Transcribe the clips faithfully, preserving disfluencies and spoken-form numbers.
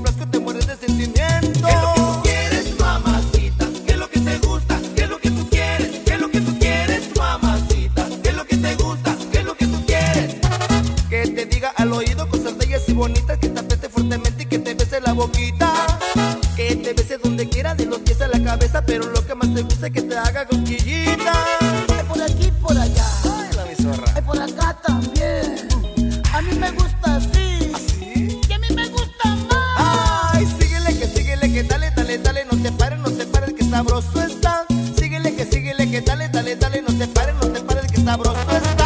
complazco te mueres de sentimiento. ¿Qué es lo que tú quieres, mamacita? ¿Qué es lo que te gusta? ¿Qué es lo que tú quieres? ¿Qué es lo que tú quieres, mamacita? ¿Qué es lo que te gusta? ¿Qué es lo que tú quieres? Que te diga al oído cosas bellas y bonitas, que te apriete fuertemente y que te bese la boquita. Que te bese donde quiera, de los pies a la cabeza, pero lo que más te gusta es que te haga cosquillita. Ay, por aquí, por allá. Ay, la bizorra. Ay, por acá también. A mí me gusta así. ¿Así? Y a mí me gusta más. Ay, síguele, que síguele, que dale, dale, dale, no te pares, no te pares, que sabroso está. Síguele, que síguele, que dale, dale, dale, no te pares, no te pares, que sabroso está.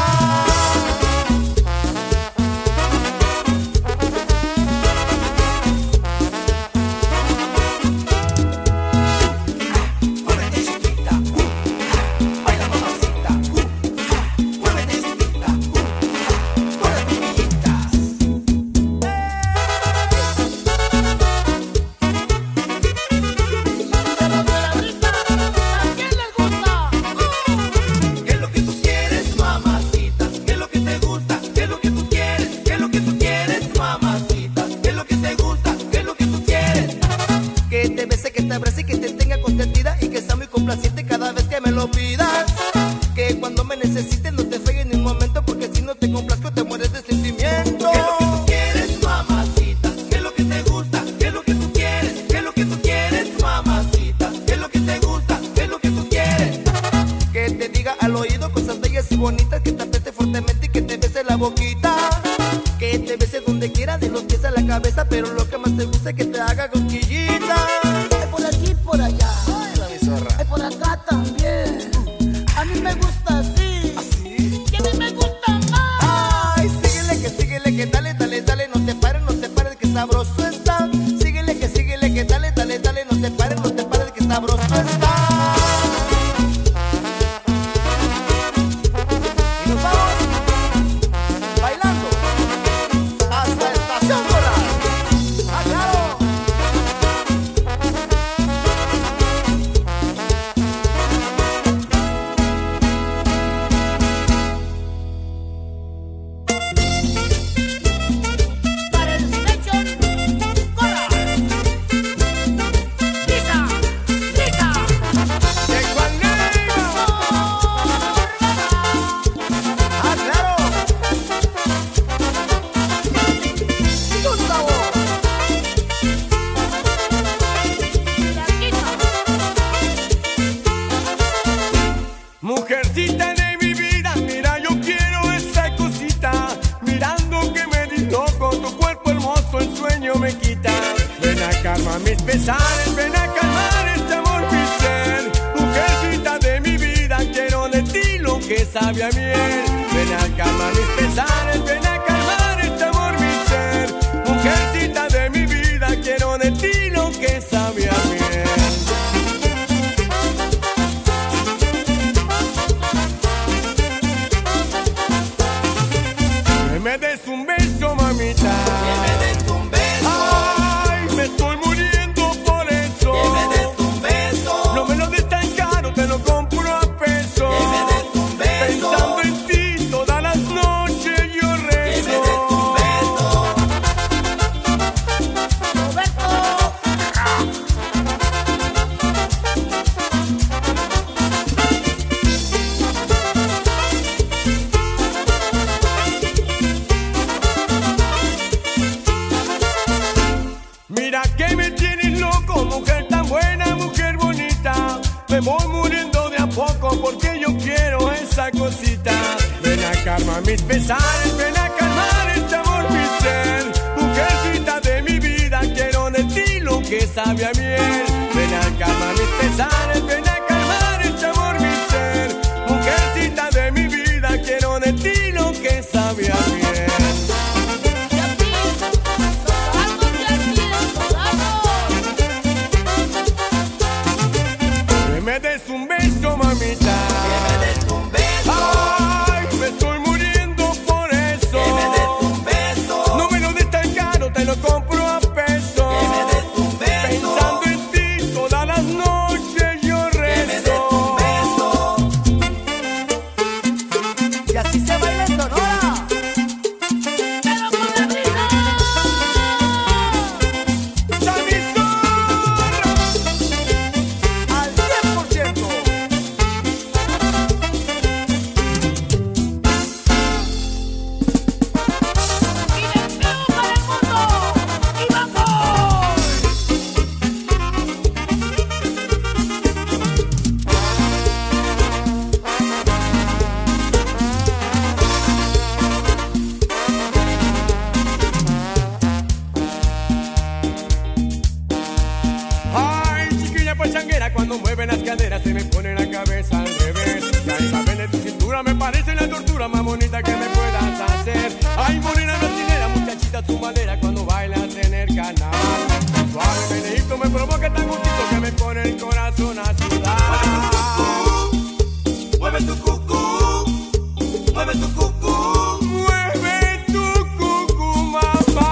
Que te abrace y que te tenga contentida y que sea muy complaciente cada vez que me lo pidas. Que cuando me necesites no te falles ni un momento, porque si no te complazco te mueres de sentimiento. ¿Qué es lo que tú quieres, mamacita? ¿Qué es lo que te gusta? ¿Qué es lo que tú quieres? ¿Qué es lo que tú quieres, mamacita? ¿Qué es lo que te gusta? ¿Qué es lo que tú quieres? Que te diga al oído cosas bellas y bonitas, que te apriete fuertemente y que te bese la boquita. Que te bese donde quiera, de los pies a la cabeza, pero lo que más te gusta es que te haga cosquillita. Por allá. Ay, la bizorra. Ay, por acá también. A mí me gusta así. ¿Así? Y a mí me gusta más. Ay, síguele, que síguele, que dale, dale, dale, no te pares, no te pares, que sabroso está. Síguele, que síguele, que dale, dale, dale, no te pares, no te pares, que sabroso está. Y nos vamos bailando hasta Estación Coral. ¡Ah, claro! Mujercita de mi vida, mira, yo quiero esa cosita. Mirando que me disloco, tu cuerpo hermoso el sueño me quita. Ven a calmar mis pesares, ven a calmar este amor, mi ser. Mujercita de mi vida, quiero de ti lo que sabe a miel. Ven a calmar mis pesares, ven a calmar este amor, mi ser. Mujercita de mi vida, quiero de ti lo que sabe a miel. Me des un beso, mamita. Que me des un beso. Ay, me estoy muriendo por eso. Que me des un beso. No me lo des tan caro, te lo compro a peso. Que me des un beso. Pensando en ti todas las noches yo rezo. Que me des un beso. Roberto. Mira que me tienes loco, mujer tan buena, mujer bonita. Me voy muriendo de a poco porque yo quiero esa cosita. Ven a calmar mis pesares, ven a calmar este amor, mi ser. Mujercita de mi vida, quiero de ti lo que sabe a miel. Ven a calmar mis pesares, ven a calmar este amor, mi ser. Mujercita de mi vida, quiero de ti lo que sabe a miel. Me des un beso, mamita. Que me des un beso. Ay, me estoy muriendo por eso. Que me des un beso. No me lo des tan caro, te lo compro a peso. Que me des un beso. Pensando manera cuando mueven las caderas se me pone la cabeza al revés. Y ahí va de tu cintura me parece la tortura más bonita que me puedas hacer. Ay, morena latinera, muchachita, tu manera cuando bailas en el carnaval. Suave meneíto me provoca tan gustito que me pone el corazón a sudar. Mueve tu cucú, mueve tu cucú, mueve tu cucú, mamá.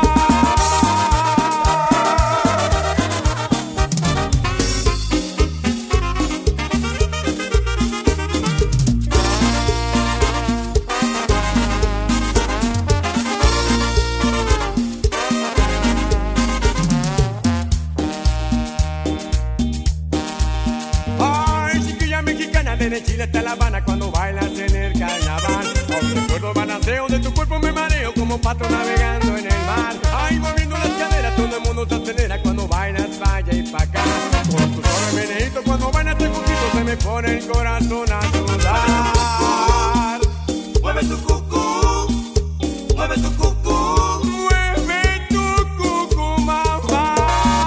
de Chile hasta La Habana cuando bailas en el carnaval. Aún recuerdo balanceo de tu cuerpo, me mareo como pato navegando en el mar. Ay, moviendo las caderas, todo el mundo te acelera cuando bailas pa' allá y pa' acá. Con tu suave meneíto cuando bailas te poquito se me pone el corazón a sudar. Mueve tu cucú, mueve tu cucú, mueve tu cucú, mamá.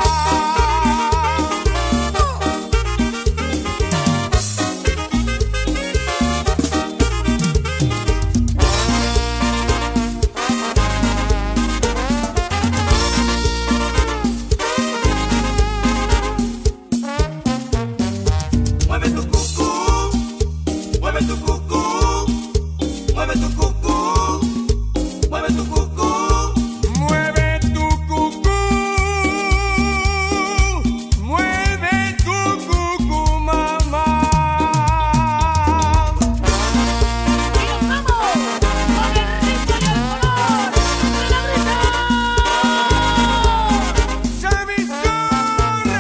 Mueve tu cucú, mueve tu cucú, mueve tu cucú, mueve tu cucú, mueve tu cucú, mueve tu cucú, mamá. Y nos vamos con el ritmo y el color de la brisa. ¡Sabichona!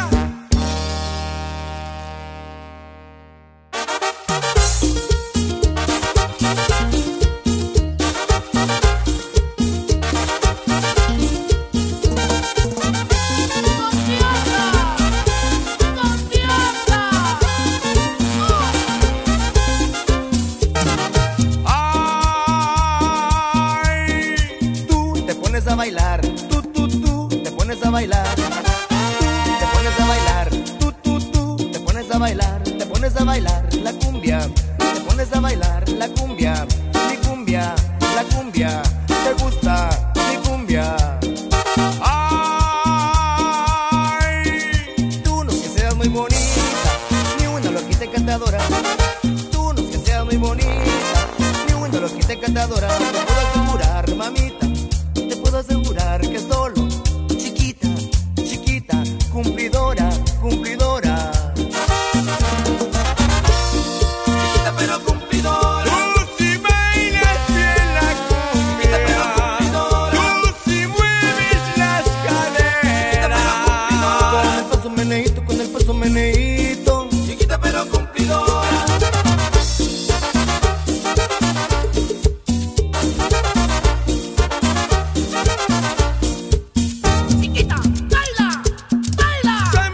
Tú te pones a bailar, tú, tú, tú, te pones a bailar, tú, te pones a bailar, tú, tú, tú, te pones a bailar, te pones a bailar la cumbia, te pones a bailar la cumbia, mi cumbia, la cumbia, te gusta mi cumbia. Ay, tú no es que seas muy bonita, ni una loquita encantadora, tú no es que seas muy bonita, ni una loquita encantadora, te puedo asegurar, mamita, te puedo asegurar que solo chiquita, chiquita, cumplidora, cumplidora. Chiquita pero cumplidora. Tú si bailas bien la cumbia. Chiquita pero cumplidora. Tú si mueves las caderas. Con el paso meneíto, con el paso meneíto. Chiquita pero cumplidora. Chiquita, baila, baila.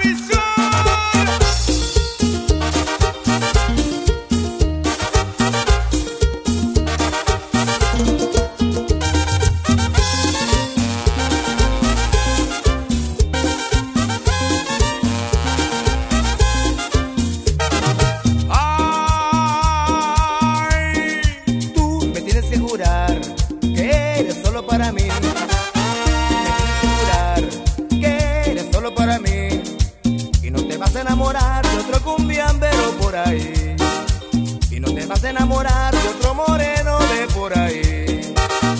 Ay, tú me tienes que jurar que eres solo para mí. Me tienes que jurar que eres solo para mí. Y no te vas a enamorar de otro cumbiambero por ahí. Y no te vas a enamorar de otro moreno de por ahí.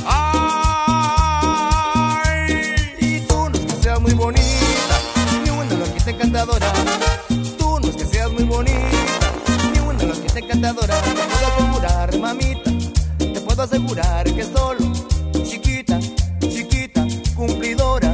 Ay, y tú no es que seas muy bonita, ni una loquita encantadora. Tú no es que seas muy bonita, ni una loquita encantadora. Te puedo asegurar, mamita, te puedo asegurar que solo chiquita, chiquita, cumplidora.